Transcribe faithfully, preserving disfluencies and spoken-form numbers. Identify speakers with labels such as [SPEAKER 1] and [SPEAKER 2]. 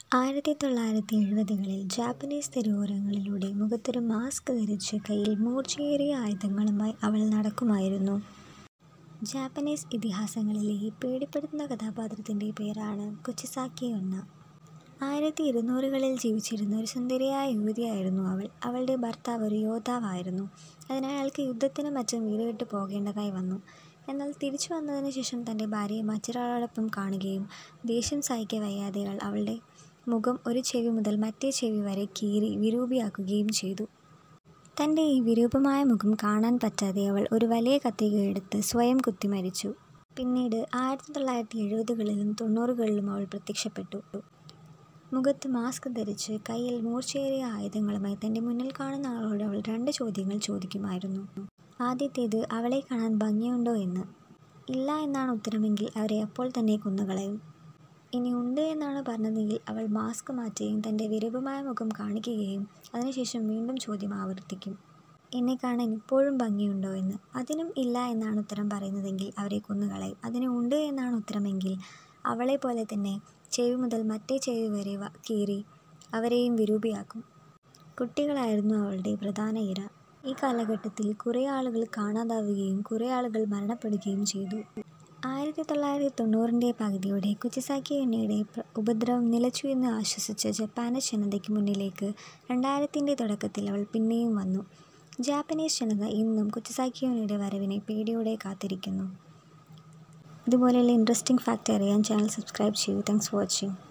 [SPEAKER 1] ആയിരത്തി തൊള്ളായിരത്തി എഴുപതുകളിൽ ജാപ്പനീസ് തെരുവോരങ്ങളിലൂടെ മുഖത്തൊരു മാസ്ക് ധരിച്ച് കയ്യിൽ മൂർച്ചയേറിയ ആയുധങ്ങളുമായി അവൾ നടക്കുമായിരുന്നു. ജാപ്പനീസ് ഇതിഹാസങ്ങളിലെ ഈ പേടിപ്പെടുത്തുന്ന കഥാപാത്രത്തിൻ്റെ പേരാണ് കുച്ചിസാക്കെ ഒന്ന. ആയിരത്തി ഇരുന്നൂറുകളിൽ ജീവിച്ചിരുന്ന ഒരു സുന്ദരിയായ യുവതിയായിരുന്നു അവൾ. അവളുടെ ഭർത്താവ് ഒരു യോദ്ധാവായിരുന്നു. അതിനാൽ അയാൾക്ക് യുദ്ധത്തിനും മറ്റും വീട് വിട്ടു പോകേണ്ടതായി വന്നു. എന്നാൽ തിരിച്ചു വന്നതിന് ശേഷം തൻ്റെ ഭാര്യയെ മറ്റൊരാളോടൊപ്പം കാണുകയും ദേഷ്യം സഹിക്ക വയ്യാതെ അയാൾ അവളുടെ മുഖം ഒരു ചെവി മുതൽ മറ്റേ ചെവി വരെ കീറി വിരൂപിയാക്കുകയും ചെയ്തു. തൻ്റെ ഈ വിരൂപമായ മുഖം കാണാൻ പറ്റാതെ അവൾ ഒരു വലിയ കത്രികയെടുത്ത് സ്വയം കുത്തി മരിച്ചു. പിന്നീട് ആയിരത്തി തൊള്ളായിരത്തി എഴുപതുകളിലും തൊണ്ണൂറുകളിലും അവൾ പ്രത്യക്ഷപ്പെട്ടു. മുഖത്ത് മാസ്ക് ധരിച്ച് കയ്യിൽ മൂർച്ചയേറിയ ആയുധങ്ങളുമായി തൻ്റെ മുന്നിൽ കാണുന്ന ആളോട് അവൾ രണ്ട് ചോദ്യങ്ങൾ ചോദിക്കുമായിരുന്നു. ആദ്യത്തേത് അവളെ കാണാൻ ഭംഗിയുണ്ടോ എന്ന്. ഇല്ല എന്നാണ് ഉത്തരമെങ്കിൽ അവരെ അപ്പോൾ തന്നെ കൊന്നുകളയും. ഇനി ഉണ്ട് എന്നാണ് പറഞ്ഞതെങ്കിൽ അവൾ മാസ്ക് മാറ്റുകയും തൻ്റെ വിരൂപമായ മുഖം കാണിക്കുകയും അതിനുശേഷം വീണ്ടും ചോദ്യം ആവർത്തിക്കും. എന്നെ കാണാൻ ഇപ്പോഴും ഭംഗിയുണ്ടോ എന്ന്. അതിനും ഇല്ല എന്നാണ് ഉത്തരം പറയുന്നതെങ്കിൽ അവരെ കൊന്നുകളയും. അതിന് ഉണ്ട് എന്നാണ് ഉത്തരമെങ്കിൽ അവളെ പോലെ തന്നെ ചെവി മുതൽ മറ്റേ ചെവി വരെ കീറി അവരെയും വിരൂപിയാക്കും. കുട്ടികളായിരുന്നു അവളുടെ പ്രധാന ഇര. ഈ കാലഘട്ടത്തിൽ കുറേ ആളുകൾ കാണാതാവുകയും കുറേ ആളുകൾ മരണപ്പെടുകയും ചെയ്തു. ആയിരത്തി തൊള്ളായിരത്തി തൊണ്ണൂറിൻ്റെ പകുതിയോടെ കുച്ചിസാക്കെ ഒന്നയുടെ ഉപദ്രവം നിലച്ചു എന്ന് ആശ്വസിച്ച ജപ്പാനീസ് ജനതയ്ക്ക് മുന്നിലേക്ക് രണ്ടായിരത്തിൻ്റെ തുടക്കത്തിൽ അവൾ പിന്നെയും വന്നു. ജാപ്പനീസ് ജനത ഇന്നും കുച്ചിസാക്കെ ഒന്നയുടെ വരവിനെ പേടിയോടെ കാത്തിരിക്കുന്നു. ഇതുപോലെയുള്ള ഇൻട്രസ്റ്റിംഗ് ഫാക്റ്റ് അറിയാൻ ചാനൽ സബ്സ്ക്രൈബ് ചെയ്യൂ. Thanks for watching.